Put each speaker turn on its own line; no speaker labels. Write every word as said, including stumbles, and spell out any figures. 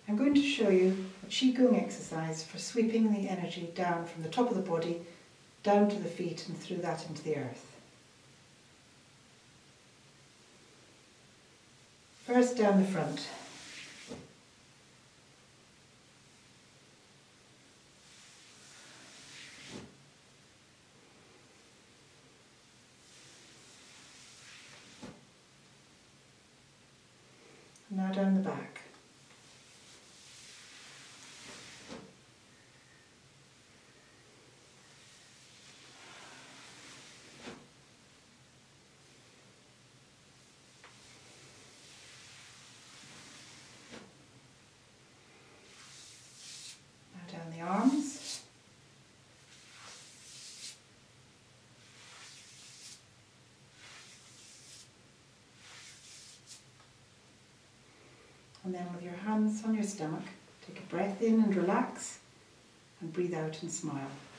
I'm going to show you a Qigong exercise for sweeping the energy down from the top of the body, down to the feet and through that into the earth. First down the front. Now down the back. Now down the arms. And then with your hands on your stomach, take a breath in and relax, and breathe out and smile.